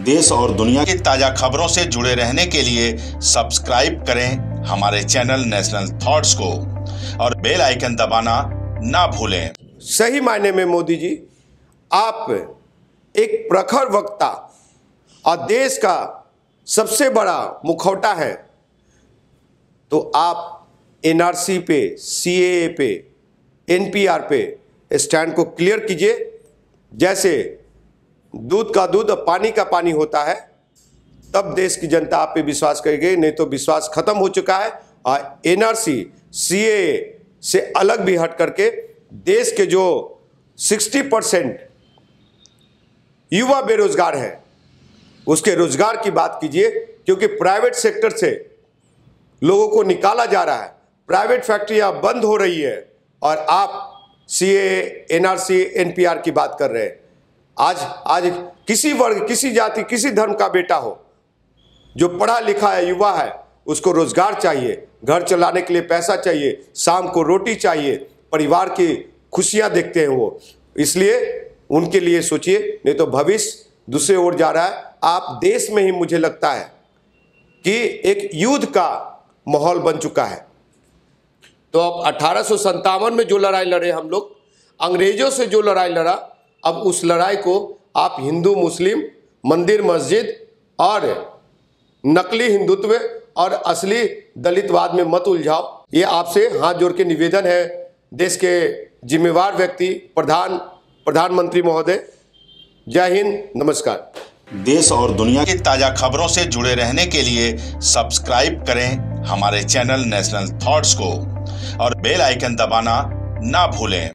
देश और दुनिया की ताजा खबरों से जुड़े रहने के लिए सब्सक्राइब करें हमारे चैनल नेशनल थॉट्स को और बेल आइकन दबाना ना भूलें। सही मायने में मोदी जी, आप एक प्रखर वक्ता और देश का सबसे बड़ा मुखौटा है, तो आप एनआरसी पे, सीएए पे, एनपीआर पे स्टैंड को क्लियर कीजिए। जैसे दूध का दूध और पानी का पानी होता है, तब देश की जनता आप पे विश्वास करेगी, नहीं तो विश्वास खत्म हो चुका है। और एनआरसी सीएए से अलग भी हट करके देश के जो 60% युवा बेरोजगार हैं, उसके रोजगार की बात कीजिए, क्योंकि प्राइवेट सेक्टर से लोगों को निकाला जा रहा है, प्राइवेट फैक्ट्रियां बंद हो रही है और आप सीएए, एनआरसी, एनपीआर की बात कर रहे हैं। आज किसी वर्ग, किसी जाति, किसी धर्म का बेटा हो जो पढ़ा लिखा है, युवा है, उसको रोजगार चाहिए, घर चलाने के लिए पैसा चाहिए, शाम को रोटी चाहिए, परिवार की खुशियां देखते हैं वो, इसलिए उनके लिए सोचिए, नहीं तो भविष्य दूसरे ओर जा रहा है। आप देश में ही मुझे लगता है कि एक युद्ध का माहौल बन चुका है। तो अब 1857 में जो लड़ाई लड़े हम लोग, अंग्रेजों से जो लड़ाई लड़ा, अब उस लड़ाई को आप हिंदू मुस्लिम, मंदिर मस्जिद और नकली हिंदुत्व और असली दलितवाद में मत उलझाओ। ये आपसे हाथ जोड़ के निवेदन है, देश के जिम्मेवार व्यक्ति प्रधानमंत्री महोदय। जय हिंद, नमस्कार। देश और दुनिया की ताजा खबरों से जुड़े रहने के लिए सब्सक्राइब करें हमारे चैनल नेशनल थॉट्स को और बेल आइकन दबाना ना भूलें।